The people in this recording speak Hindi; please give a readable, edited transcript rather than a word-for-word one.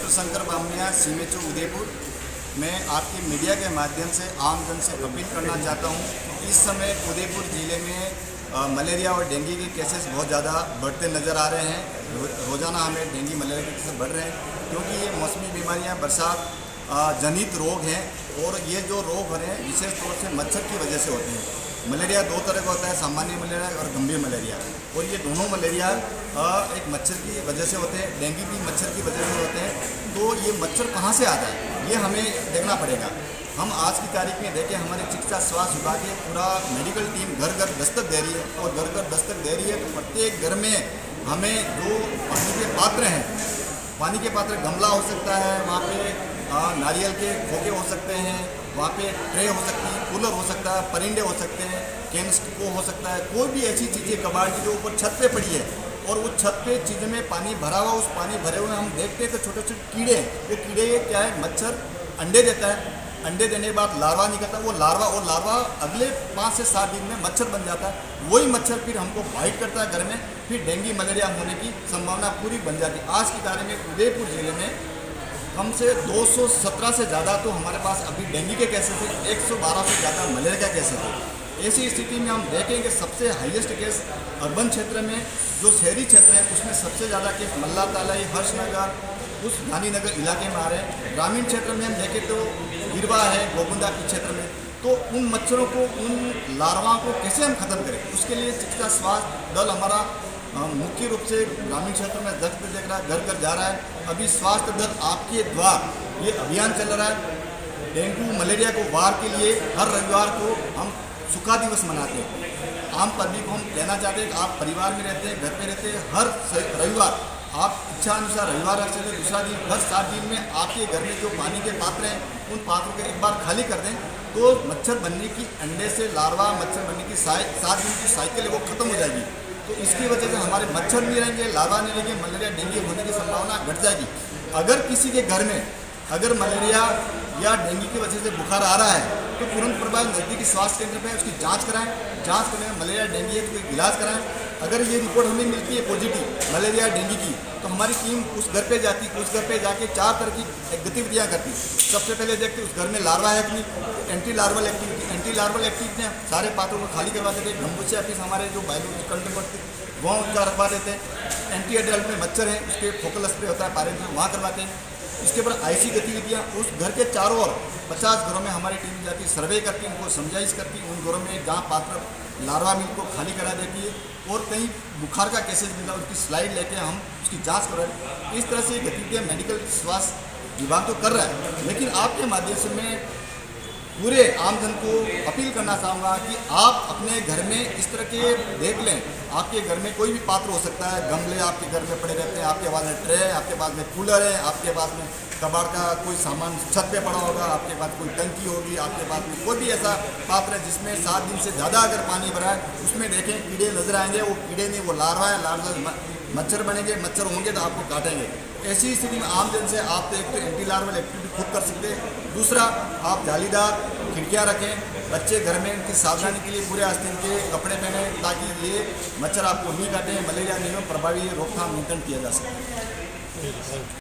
शिवशंकर बामनिया, सीमेचो उदयपुर। मैं आपकी मीडिया के माध्यम से आम जन से अपील करना चाहता हूँ। इस समय उदयपुर ज़िले में मलेरिया और डेंगू के केसेस बहुत ज़्यादा बढ़ते नज़र आ रहे हैं। रोज़ाना हमें डेंगू मलेरिया के केसेस बढ़ रहे हैं, क्योंकि ये मौसमी बीमारियाँ बरसात जनित रोग हैं और ये जो रोग हो रहे हैं विशेष तौर से मच्छर की वजह से होते हैं। मलेरिया दो तरह का होता है, सामान्य मलेरिया और गंभीर मलेरिया, और ये दोनों मलेरिया एक मच्छर की वजह से होते हैं, डेंगू भी मच्छर की वजह से होते हैं। तो ये मच्छर कहाँ से आता है ये हमें देखना पड़ेगा। हम आज की तारीख में देखें, हमारे चिकित्सा स्वास्थ्य विभाग की पूरा मेडिकल टीम घर घर दस्तक दे रही है, और घर घर दस्तक दे रही है तो प्रत्येक घर में हमें जो पानी के पात्र हैं, पानी के पात्र गमला हो सकता है, वहाँ पे नारियल के खोखे हो सकते हैं, वहाँ पे ट्रे हो सकती है, कूलर हो सकता है, परिंदे हो सकते हैं, कैनिस्को हो सकता है, कोई भी ऐसी चीज़ें कबाड़ की जो ऊपर छत पे पड़ी है और वो छत पे चीज़ में पानी भरा हुआ, उस पानी भरे हुए हम देखते हैं तो छोटे छोटे कीड़े हैं। वो कीड़े क्या है, मच्छर अंडे देता है, अंडे देने के बाद लार्वा निकलता है, वो लार्वा अगले 5 से 7 दिन में मच्छर बन जाता है। वही मच्छर फिर हमको बाइट करता है घर में, फिर डेंगू मलेरिया होने की संभावना पूरी बन जाती है। आज की तारीख में उदयपुर ज़िले में कम से 217 से ज़्यादा तो हमारे पास अभी डेंगू के केसेस थे, 112 से ज़्यादा मलेरिया के केसेस थे। ऐसी स्थिति में हम देखें कि सबसे हाईएस्ट केस अर्बन क्षेत्र में, जो शहरी क्षेत्र है उसमें सबसे ज़्यादा केस मल्ला तालाई, हर्षनगर, उस गांधीनगर इलाके में आ रहे हैं। ग्रामीण क्षेत्र में हम देखें तो गिरवा है, गोबुंदा के क्षेत्र में। तो उन मच्छरों को, उन लार्वा को कैसे हम ख़त्म करें, उसके लिए चिकित्सा स्वास्थ्य दल हमारा मुख्य रूप से ग्रामीण क्षेत्र में दस्तक देख रहा है, घर घर जा रहा है। अभी स्वास्थ्य दल आपके द्वार ये अभियान चल रहा है। डेंगू मलेरिया को वार के लिए हर रविवार को हम सुखा दिवस मनाते हैं। आम पब्लिक को हम कहना चाहते हैं कि आप परिवार में रहते हैं, घर पे रहते हैं, हर रविवार आप इच्छा अनुसार रविवार रख सकते हैं। दूसरा दिन हर 7 दिन में आपके घर में जो पानी के पात्र हैं उन पात्रों को एक बार खाली कर दें, तो मच्छर बनने की, अंडे से लार्वा मच्छर बनने की 7 दिन की साइकिल है वो ख़त्म हो जाएगी। तो इसकी वजह से हमारे मच्छर नहीं रहेंगे, लार्वा नहीं रहेंगे, मलेरिया डेंगू होने की संभावना घट जाएगी। अगर किसी के घर में अगर मलेरिया या डेंगू की वजह से बुखार आ रहा है तो तुरंत प्रभाव नज़दीकी स्वास्थ्य केंद्र में उसकी जांच कराएं। जांच करने में मलेरिया डेंगू है तो इलाज कराएं। अगर ये रिपोर्ट हमें मिलती है पॉजिटिव मलेरिया डेंगू की, तो हमारी टीम उस घर पे जाती, उस घर पे जाके 4 तरह की गतिविधियाँ करती। सबसे पहले देखते उस घर में लार्वा है कि नहीं, एंटी लार्वल एक्टिविटी में सारे पात्रों को खाली करवा देते। गंबूचे ऑफिस हमारे जो बायोलॉजी कंट्रोल वहाँ उनका रखवा देते हैं। एंटी एडल्ट में मच्छर हैं उसके फोकल स्प्रे होता है पारे में, वहाँ करवाते हैं। इसके बाद ऐसी गतिविधियाँ उस घर के चारों ओर 50 घरों में हमारी टीम जाती, सर्वे करती, उनको समझाइश करती, उन घरों में जहाँ पात्र लार्वा मिल को खाली करा देती है। और कहीं बुखार का केसेस मिला उसकी स्लाइड लेके हम उसकी जांच कर रहे हैं। इस तरह से गतिविधियाँ मेडिकल स्वास्थ्य विभाग तो कर रहा है, लेकिन आपके माध्यम से मैं पूरे आमजन को अपील करना चाहूँगा कि आप अपने घर में इस तरह के देख लें। आपके घर में कोई भी पात्र हो सकता है, गमले आपके घर में पड़े रहते हैं, आपके पास में ट्रे है, आपके पास में कूलर है, आपके पास में कबाड़ का कोई सामान छत पे पड़ा होगा, आपके पास कोई टंकी होगी, आपके पास में कोई भी ऐसा पात्र है जिसमें 7 दिन से ज़्यादा अगर पानी भरा है, उसमें देखें कीड़े नजर आएंगे। वो कीड़े नहीं, वो लार्वा है, लार्वा मच्छर बनेंगे, मच्छर होंगे तो आपको काटेंगे। ऐसी स्थिति में आमजन से आप तो एक तो एंटी लार्वल एक्टिविटी खुद कर सकते हैं, दूसरा आप जालीदार खिड़कियाँ रखें। बच्चे घर में इनकी सावधानी के लिए पूरे आस्तीन के कपड़े पहने, ताकि ये मच्छर आपको नहीं काटें, मलेरिया नहीं हो, प्रभावी रोकथाम नियंत्रण किया जा सके।